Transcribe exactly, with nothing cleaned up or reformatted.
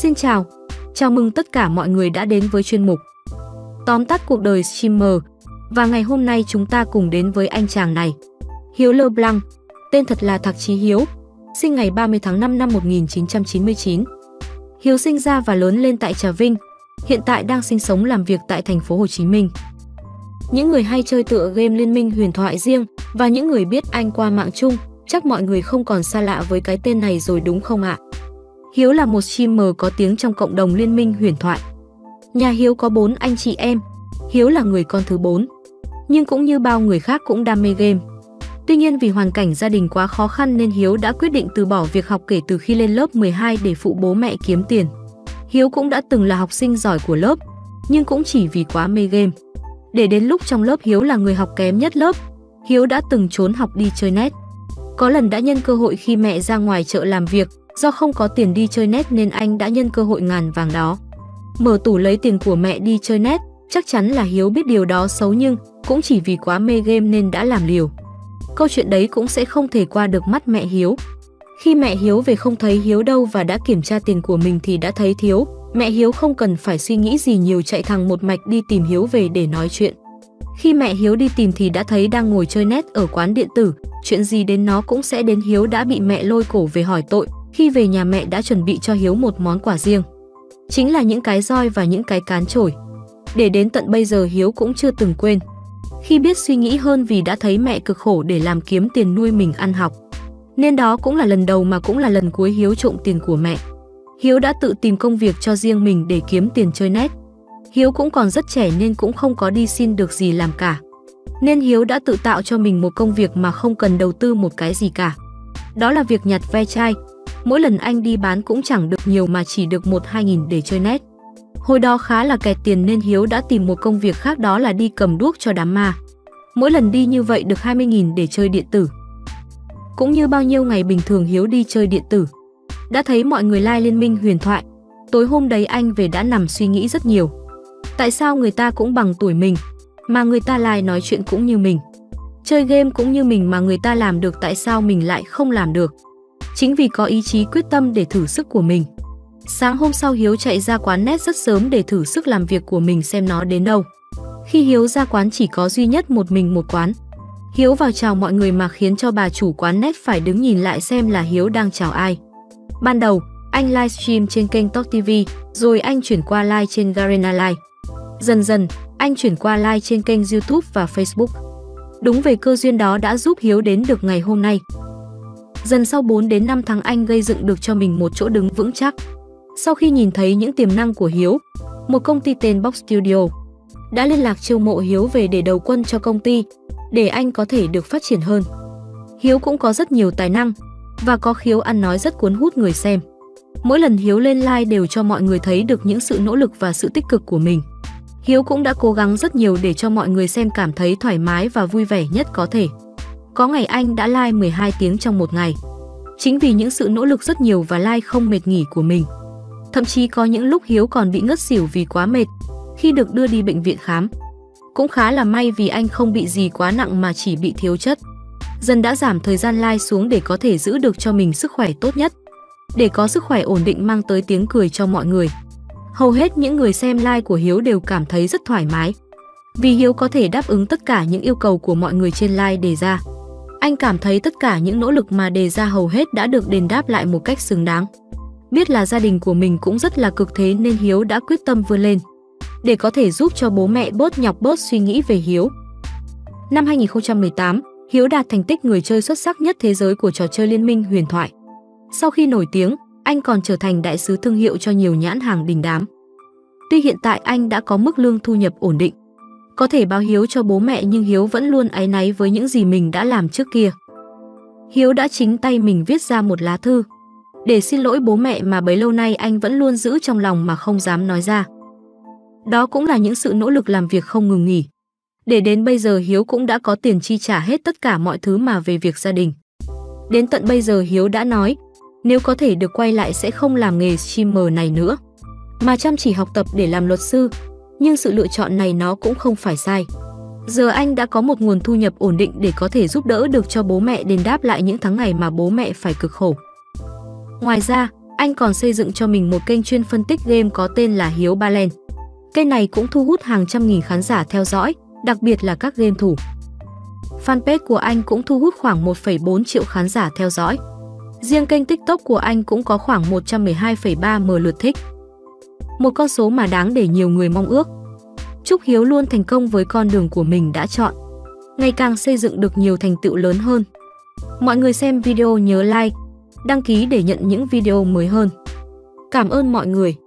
Xin chào, chào mừng tất cả mọi người đã đến với chuyên mục tóm tắt cuộc đời streamer. Và ngày hôm nay chúng ta cùng đến với anh chàng này, Hiếu LeBlanc, tên thật là Thạc Chí Hiếu, sinh ngày ba mươi tháng năm năm một nghìn chín trăm chín mươi chín. Hiếu sinh ra và lớn lên tại Trà Vinh, hiện tại đang sinh sống làm việc tại thành phố Hồ Chí Minh. Những người hay chơi tựa game Liên minh huyền thoại riêng và những người biết anh qua mạng chung, chắc mọi người không còn xa lạ với cái tên này rồi đúng không ạ? Hiếu là một streamer có tiếng trong cộng đồng Liên minh huyền thoại. Nhà Hiếu có bốn anh chị em, Hiếu là người con thứ bốn, nhưng cũng như bao người khác cũng đam mê game. Tuy nhiên vì hoàn cảnh gia đình quá khó khăn nên Hiếu đã quyết định từ bỏ việc học kể từ khi lên lớp mười hai để phụ bố mẹ kiếm tiền. Hiếu cũng đã từng là học sinh giỏi của lớp, nhưng cũng chỉ vì quá mê game. Để đến lúc trong lớp Hiếu là người học kém nhất lớp, Hiếu đã từng trốn học đi chơi net. Có lần đã nhân cơ hội khi mẹ ra ngoài chợ làm việc, do không có tiền đi chơi net nên anh đã nhân cơ hội ngàn vàng đó, mở tủ lấy tiền của mẹ đi chơi net. Chắc chắn là Hiếu biết điều đó xấu nhưng cũng chỉ vì quá mê game nên đã làm liều. Câu chuyện đấy cũng sẽ không thể qua được mắt mẹ Hiếu. Khi mẹ Hiếu về không thấy Hiếu đâu và đã kiểm tra tiền của mình thì đã thấy thiếu. Mẹ Hiếu không cần phải suy nghĩ gì nhiều, chạy thẳng một mạch đi tìm Hiếu về để nói chuyện. Khi mẹ Hiếu đi tìm thì đã thấy đang ngồi chơi net ở quán điện tử. Chuyện gì đến nó cũng sẽ đến. Hiếu đã bị mẹ lôi cổ về hỏi tội. Khi về nhà mẹ đã chuẩn bị cho Hiếu một món quà riêng, chính là những cái roi và những cái cán chổi. Để đến tận bây giờ Hiếu cũng chưa từng quên. Khi biết suy nghĩ hơn vì đã thấy mẹ cực khổ để làm kiếm tiền nuôi mình ăn học, nên đó cũng là lần đầu mà cũng là lần cuối Hiếu trộm tiền của mẹ. Hiếu đã tự tìm công việc cho riêng mình để kiếm tiền chơi net. Hiếu cũng còn rất trẻ nên cũng không có đi xin được gì làm cả, nên Hiếu đã tự tạo cho mình một công việc mà không cần đầu tư một cái gì cả. Đó là việc nhặt ve chai. Mỗi lần anh đi bán cũng chẳng được nhiều mà chỉ được một hai nghìn để chơi net. Hồi đó khá là kẹt tiền nên Hiếu đã tìm một công việc khác, đó là đi cầm đuốc cho đám ma. Mỗi lần đi như vậy được hai mươi nghìn để chơi điện tử. Cũng như bao nhiêu ngày bình thường Hiếu đi chơi điện tử, đã thấy mọi người like Liên minh huyền thoại. Tối hôm đấy anh về đã nằm suy nghĩ rất nhiều. Tại sao người ta cũng bằng tuổi mình mà người ta like nói chuyện cũng như mình, chơi game cũng như mình mà người ta làm được, tại sao mình lại không làm được? Chính vì có ý chí quyết tâm để thử sức của mình. Sáng hôm sau Hiếu chạy ra quán net rất sớm để thử sức làm việc của mình xem nó đến đâu. Khi Hiếu ra quán chỉ có duy nhất một mình một quán. Hiếu vào chào mọi người mà khiến cho bà chủ quán net phải đứng nhìn lại xem là Hiếu đang chào ai. Ban đầu, anh livestream trên kênh Talk ti vi, rồi anh chuyển qua live trên Garena Live. Dần dần, anh chuyển qua live trên kênh YouTube và Facebook. Đúng về cơ duyên đó đã giúp Hiếu đến được ngày hôm nay. Dần sau bốn đến năm tháng anh gây dựng được cho mình một chỗ đứng vững chắc. Sau khi nhìn thấy những tiềm năng của Hiếu, một công ty tên Box Studio đã liên lạc chiêu mộ Hiếu về để đầu quân cho công ty, để anh có thể được phát triển hơn. Hiếu cũng có rất nhiều tài năng và có khiếu ăn nói rất cuốn hút người xem. Mỗi lần Hiếu lên live đều cho mọi người thấy được những sự nỗ lực và sự tích cực của mình. Hiếu cũng đã cố gắng rất nhiều để cho mọi người xem cảm thấy thoải mái và vui vẻ nhất có thể. Có ngày anh đã live mười hai tiếng trong một ngày. Chính vì những sự nỗ lực rất nhiều và live không mệt nghỉ của mình. Thậm chí có những lúc Hiếu còn bị ngất xỉu vì quá mệt khi được đưa đi bệnh viện khám. Cũng khá là may vì anh không bị gì quá nặng mà chỉ bị thiếu chất. Dần đã giảm thời gian live xuống để có thể giữ được cho mình sức khỏe tốt nhất, để có sức khỏe ổn định mang tới tiếng cười cho mọi người. Hầu hết những người xem live của Hiếu đều cảm thấy rất thoải mái, vì Hiếu có thể đáp ứng tất cả những yêu cầu của mọi người trên live đề ra. Anh cảm thấy tất cả những nỗ lực mà đề ra hầu hết đã được đền đáp lại một cách xứng đáng. Biết là gia đình của mình cũng rất là cực thế nên Hiếu đã quyết tâm vươn lên, để có thể giúp cho bố mẹ bớt nhọc bớt suy nghĩ về Hiếu. Năm hai nghìn không trăm mười tám, Hiếu đạt thành tích người chơi xuất sắc nhất thế giới của trò chơi Liên minh huyền thoại. Sau khi nổi tiếng, anh còn trở thành đại sứ thương hiệu cho nhiều nhãn hàng đình đám. Tuy hiện tại anh đã có mức lương thu nhập ổn định, có thể báo hiếu cho bố mẹ, nhưng Hiếu vẫn luôn áy náy với những gì mình đã làm trước kia. Hiếu đã chính tay mình viết ra một lá thư để xin lỗi bố mẹ mà bấy lâu nay anh vẫn luôn giữ trong lòng mà không dám nói ra. Đó cũng là những sự nỗ lực làm việc không ngừng nghỉ. Để đến bây giờ Hiếu cũng đã có tiền chi trả hết tất cả mọi thứ mà về việc gia đình. Đến tận bây giờ Hiếu đã nói, nếu có thể được quay lại sẽ không làm nghề streamer này nữa, mà chăm chỉ học tập để làm luật sư. Nhưng sự lựa chọn này nó cũng không phải sai. Giờ anh đã có một nguồn thu nhập ổn định để có thể giúp đỡ được cho bố mẹ, đền đáp lại những tháng ngày mà bố mẹ phải cực khổ. Ngoài ra, Anh còn xây dựng cho mình một kênh chuyên phân tích game có tên là Hiếu Ba-len. Kênh này cũng thu hút hàng trăm nghìn khán giả theo dõi, đặc biệt là các game thủ. Fanpage của anh cũng thu hút khoảng một phẩy bốn triệu khán giả theo dõi. Riêng kênh TikTok của anh cũng có khoảng một trăm mười hai phẩy ba triệu lượt thích. Một con số mà đáng để nhiều người mong ước. Chúc Hiếu luôn thành công với con đường của mình đã chọn, ngày càng xây dựng được nhiều thành tựu lớn hơn. Mọi người xem video nhớ like, đăng ký để nhận những video mới hơn. Cảm ơn mọi người.